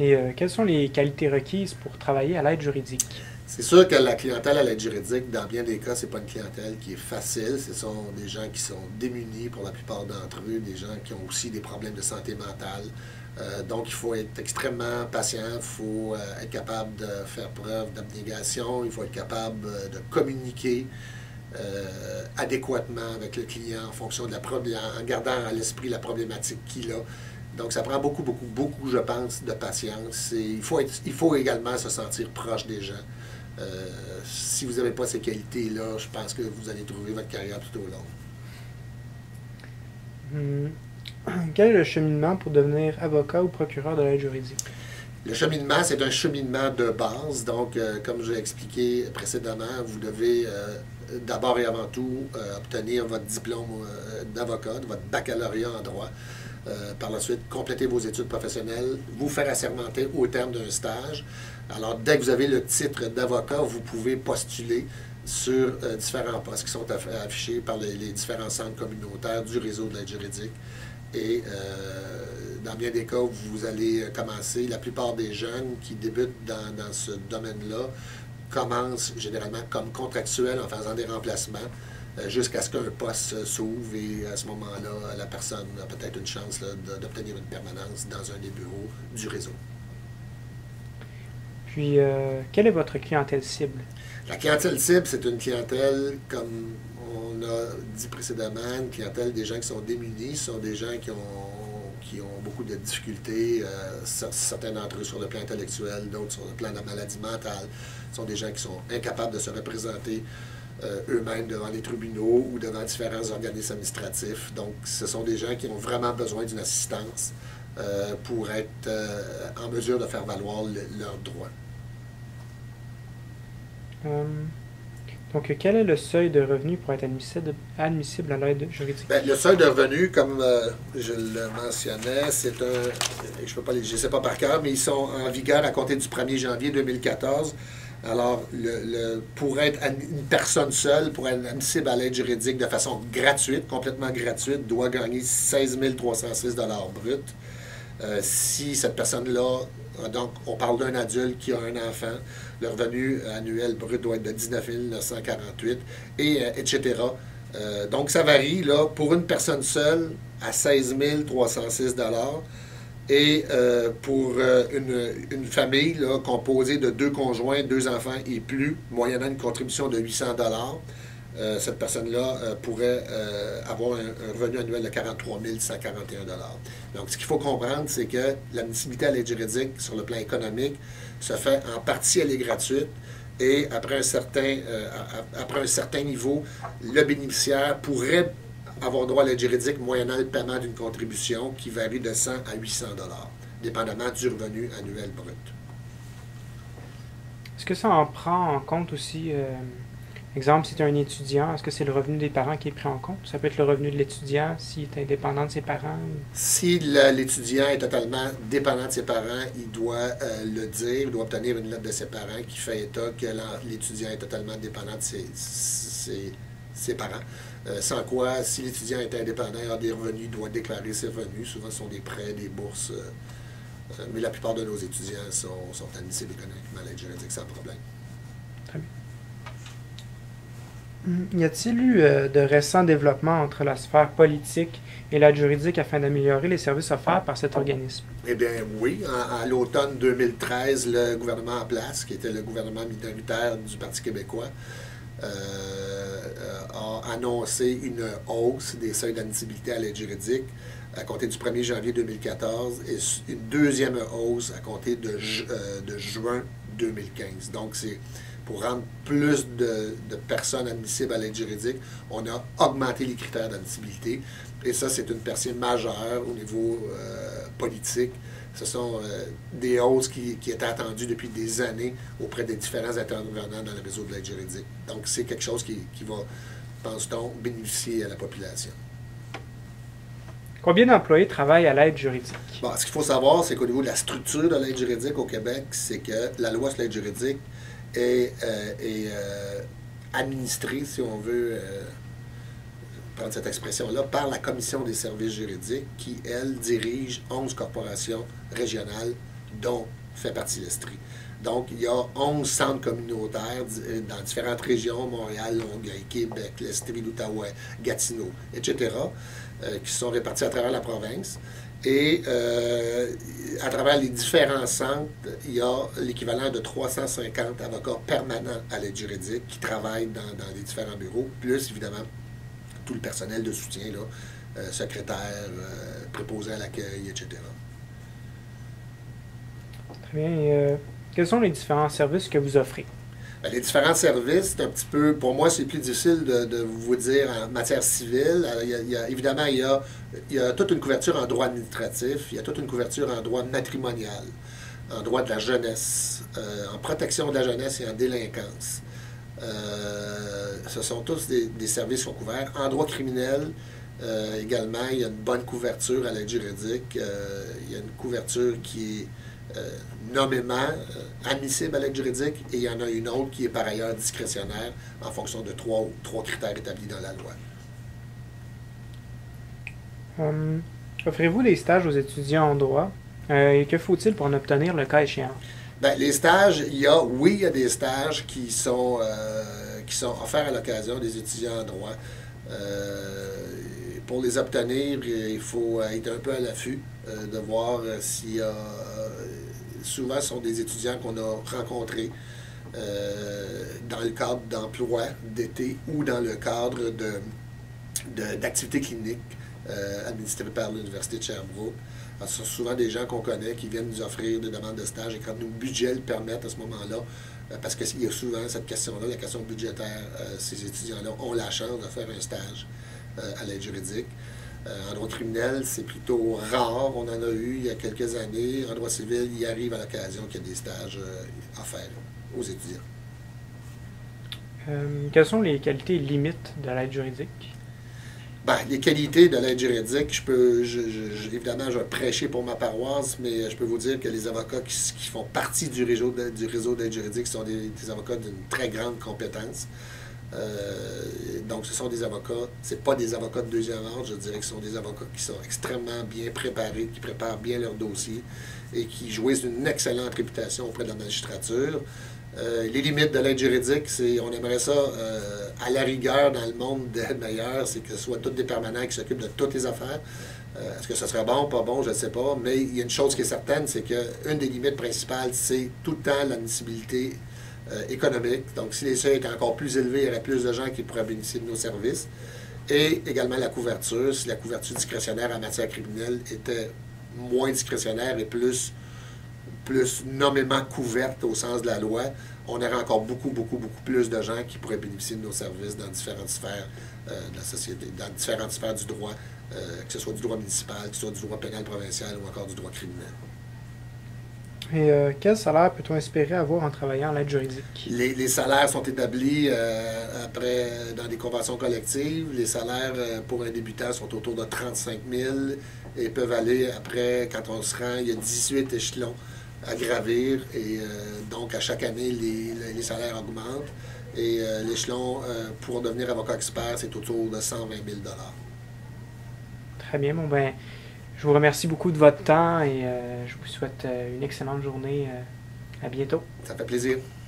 Et quelles sont les qualités requises pour travailler à l'aide juridique? C'est sûr que la clientèle à l'aide juridique, dans bien des cas, c'est pas une clientèle qui est facile. Ce sont des gens qui sont démunis pour la plupart d'entre eux, des gens qui ont aussi des problèmes de santé mentale. Donc, il faut être extrêmement patient, il faut être capable de faire preuve d'abnégation, il faut être capable de communiquer adéquatement avec le client en fonction de en gardant à l'esprit la problématique qu'il a. Donc, ça prend beaucoup, beaucoup, beaucoup, je pense, de patience. Et il faut également se sentir proche des gens. Si vous n'avez pas ces qualités-là, je pense que vous allez trouver votre carrière plutôt longue. Quel est le cheminement pour devenir avocat ou procureur de l'aide juridique? Le cheminement, c'est un cheminement de base. Donc, comme je l'ai expliqué précédemment, vous devez d'abord et avant tout obtenir votre diplôme d'avocat, votre baccalauréat en droit. Par la suite, compléter vos études professionnelles, vous faire assermenter au terme d'un stage. Alors, dès que vous avez le titre d'avocat, vous pouvez postuler sur différents postes qui sont affichés par les différents centres communautaires du réseau de l'aide juridique. Et dans bien des cas, vous allez commencer. La plupart des jeunes qui débutent dans ce domaine-là commencent généralement comme contractuels en faisant des remplacements jusqu'à ce qu'un poste s'ouvre et à ce moment-là, la personne a peut-être une chance d'obtenir une permanence dans un des bureaux du réseau. Puis, quelle est votre clientèle cible? La clientèle cible, c'est une clientèle, comme on a dit précédemment, une clientèle des gens qui sont démunis, ce sont des gens qui ont beaucoup de difficultés, certains d'entre eux sur le plan intellectuel, d'autres sur le plan de la maladie mentale. Ce sont des gens qui sont incapables de se représenter eux-mêmes devant les tribunaux ou devant différents organismes administratifs. Donc, ce sont des gens qui ont vraiment besoin d'une assistance pour être en mesure de faire valoir leurs droits. Donc, quel est le seuil de revenu pour être admissible à l'aide juridique? Bien, le seuil de revenu, comme je le mentionnais, c'est je ne sais pas par cœur, mais ils sont en vigueur à compter du 1er janvier 2014. Alors, pour être une personne seule, pour être admissible à l'aide juridique de façon gratuite, complètement gratuite, doit gagner 16 306 $ brut. Si cette personne-là, donc on parle d'un adulte qui a un enfant, le revenu annuel brut doit être de 19 948, etc. Donc ça varie là, pour une personne seule à 16 306 $. Et pour une famille là, composée de 2 conjoints, 2 enfants et plus, moyennant une contribution de 800 $, cette personne-là pourrait avoir un revenu annuel de 43 141 $. Donc, ce qu'il faut comprendre, c'est que l'admissibilité à l'aide juridique, sur le plan économique, se fait en partie, elle est gratuite, et après un certain niveau, le bénéficiaire pourrait avoir droit à l'aide juridique moyennant le paiement d'une contribution qui varie de 100 à 800 $, dépendamment du revenu annuel brut. Est-ce que ça en prend en compte aussi, exemple, si tu es un étudiant, est-ce que c'est le revenu des parents qui est pris en compte? Ça peut être le revenu de l'étudiant s'il est indépendant de ses parents? Si l'étudiant est totalement dépendant de ses parents, il doit le dire, il doit obtenir une lettre de ses parents qui fait état que l'étudiant est totalement dépendant de ses parents. Sans quoi, si l'étudiant est indépendant et a des revenus, il doit déclarer ses revenus. Souvent, ce sont des prêts, des bourses. Mais la plupart de nos étudiants sont admissibles économiquement à l'aide juridique sans problème. Très bien. Y a-t-il eu de récents développements entre la sphère politique et l'aide juridique afin d'améliorer les services offerts par cet organisme? Eh bien, oui. À l'automne 2013, le gouvernement en place, qui était le gouvernement minoritaire du Parti québécois, a annoncé une hausse des seuils d'admissibilité à l'aide juridique à compter du 1er janvier 2014 et une deuxième hausse à compter de juin 2015. Donc, c'est pour rendre plus de personnes admissibles à l'aide juridique, on a augmenté les critères d'admissibilité. Et ça, c'est une percée majeure au niveau politique. Ce sont des hausses qui étaient attendues depuis des années auprès des différents intervenants dans le réseau de l'aide juridique. Donc, c'est quelque chose qui va, pense-t-on, bénéficier à la population. Combien d'employés travaillent à l'aide juridique? Bon, ce qu'il faut savoir, c'est qu'au niveau de la structure de l'aide juridique au Québec, c'est que la loi sur l'aide juridique est administrée, si on veut prendre cette expression-là, par la Commission des services juridiques qui, elle, dirige 11 corporations régionales dont fait partie l'Estrie. Donc, il y a 11 centres communautaires dans différentes régions, Montréal, Longueuil, Québec, l'Estrie, l'Outaouais, Gatineau, etc., qui sont répartis à travers la province. Et à travers les différents centres, il y a l'équivalent de 350 avocats permanents à l'aide juridique qui travaillent dans les différents bureaux, plus évidemment tout le personnel de soutien, là, secrétaire, préposé à l'accueil, etc. Très bien. Et, quels sont les différents services que vous offrez? Les différents services, c'est un petit peu, pour moi, c'est plus difficile de vous dire en matière civile. Alors, évidemment, il y a toute une couverture en droit administratif, il y a toute une couverture en droit matrimonial, en droit de la jeunesse, en protection de la jeunesse et en délinquance. Ce sont tous des services qui sont couverts. En droit criminel, également, il y a une bonne couverture à l'aide juridique. Il y a une couverture qui est nommément admissible à l'aide juridique et il y en a une autre qui est par ailleurs discrétionnaire en fonction de trois critères établis dans la loi. Offrez-vous des stages aux étudiants en droit? Et que faut-il pour en obtenir le cas échéant? Bien, les stages, il y a des stages qui sont offerts à l'occasion des étudiants en droit. Pour les obtenir, il faut être un peu à l'affût de voir s'il y a... souvent, ce sont des étudiants qu'on a rencontrés dans le cadre d'emplois d'été ou dans le cadre d'activités cliniques administrées par l'Université de Sherbrooke. Alors, ce sont souvent des gens qu'on connaît qui viennent nous offrir des demandes de stage et quand nos budgets le permettent à ce moment-là, parce qu'il y a souvent cette question-là, la question budgétaire, ces étudiants-là ont la chance de faire un stage à l'aide juridique. En droit criminel, c'est plutôt rare. On en a eu il y a quelques années. En droit civil, il arrive à l'occasion qu'il y a des stages offerts aux étudiants. Quelles sont les qualités limites de l'aide juridique? Ben, les qualités de l'aide juridique, évidemment, je vais prêcher pour ma paroisse, mais je peux vous dire que les avocats qui font partie du réseau d'aide juridique sont des avocats d'une très grande compétence. Donc, ce sont des avocats, c'est pas des avocats de deuxième ordre, je dirais que ce sont des avocats qui sont extrêmement bien préparés, qui préparent bien leur dossier et qui jouissent d'une excellente réputation auprès de la magistrature. Les limites de l'aide juridique, on aimerait ça à la rigueur dans le monde meilleur, c'est que ce soit tous des permanents qui s'occupent de toutes les affaires. Est-ce que ce serait bon, pas bon, je ne sais pas, mais il y a une chose qui est certaine, c'est qu'une des limites principales, c'est tout le temps l'admissibilité économique. Donc, si les seuils étaient encore plus élevés, il y aurait plus de gens qui pourraient bénéficier de nos services. Et également la couverture. Si la couverture discrétionnaire en matière criminelle était moins discrétionnaire et plus nommément couverte au sens de la loi, on aurait encore beaucoup plus de gens qui pourraient bénéficier de nos services dans différentes sphères de la société, dans différentes sphères du droit, que ce soit du droit municipal, que ce soit du droit pénal provincial ou encore du droit criminel. Et quel salaire peut-on espérer avoir en travaillant en l'aide juridique? Les salaires sont établis après dans des conventions collectives. Les salaires pour un débutant sont autour de 35 000 et peuvent aller après, quand on se rend, il y a 18 échelons à gravir et donc à chaque année, les salaires augmentent et l'échelon pour devenir avocat expert, c'est autour de 120 000 $. Très bien, bon ben, je vous remercie beaucoup de votre temps et je vous souhaite une excellente journée. À bientôt. Ça fait plaisir.